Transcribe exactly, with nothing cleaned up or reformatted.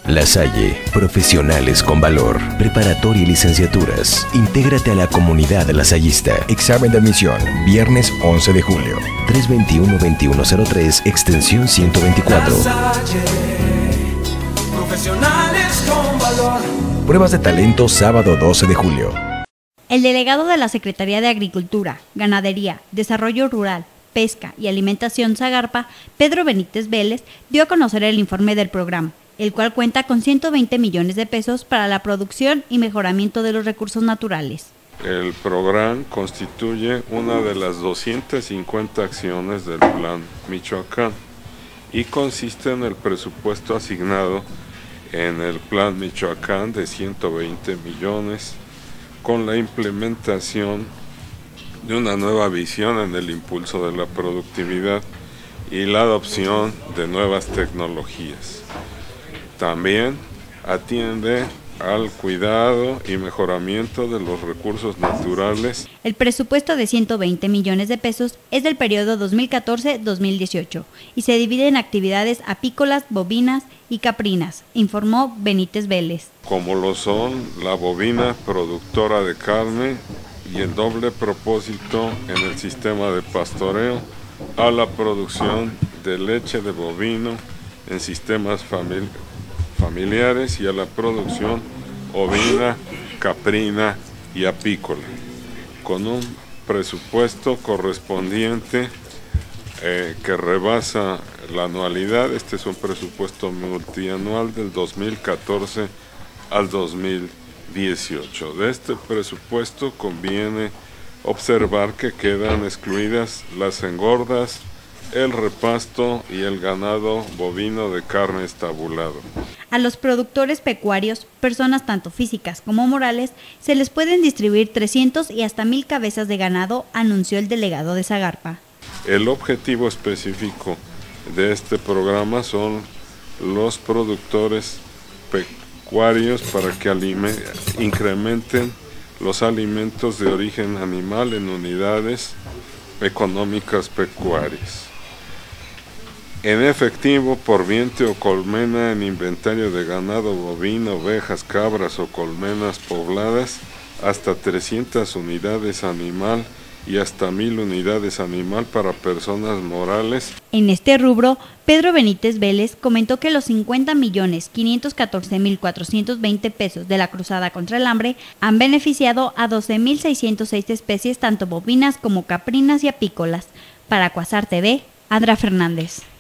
La Salle, profesionales con valor, preparatoria y licenciaturas. Intégrate a la comunidad lasallista. Examen de admisión, viernes once de julio. tres veintiuno veintiuno cero tres, extensión ciento veinticuatro. La Salle, profesionales con valor. Pruebas de talento sábado doce de julio. El delegado de la Secretaría de Agricultura, Ganadería, Desarrollo Rural, Pesca y Alimentación Zagarpa, Pedro Benítez Vélez, dio a conocer el informe del programa, el cual cuenta con ciento veinte millones de pesos para la producción y mejoramiento de los recursos naturales. El programa constituye una de las doscientas cincuenta acciones del Plan Michoacán y consiste en el presupuesto asignado en el Plan Michoacán de ciento veinte millones con la implementación de una nueva visión en el impulso de la productividad y la adopción de nuevas tecnologías. También atiende al cuidado y mejoramiento de los recursos naturales. El presupuesto de ciento veinte millones de pesos es del periodo dos mil catorce a dos mil dieciocho y se divide en actividades apícolas, bovinas y caprinas, informó Benítez Vélez. Como lo son la bovina productora de carne y el doble propósito en el sistema de pastoreo a la producción de leche de bovino en sistemas famili- familiares y a la producción ovina, caprina y apícola, con un presupuesto correspondiente eh, que rebasa la anualidad. Este es un presupuesto multianual del dos mil catorce al dos mil dieciocho. De este presupuesto conviene observar que quedan excluidas las engordas, el repasto y el ganado bovino de carne estabulado. A los productores pecuarios, personas tanto físicas como morales, se les pueden distribuir trescientos y hasta mil cabezas de ganado, anunció el delegado de Zagarpa. El objetivo específico de este programa son los productores pecuarios para que alime- incrementen los alimentos de origen animal en unidades económicas pecuarias. En efectivo, por vientre o colmena en inventario de ganado bovino, ovejas, cabras o colmenas pobladas, hasta trescientas unidades animal y hasta mil unidades animal para personas morales. En este rubro, Pedro Benítez Vélez comentó que los cincuenta millones quinientos catorce mil cuatrocientos veinte pesos de la Cruzada contra el Hambre han beneficiado a doce mil seiscientas seis especies tanto bovinas como caprinas y apícolas. Para Cuasar T V, Andra Fernández.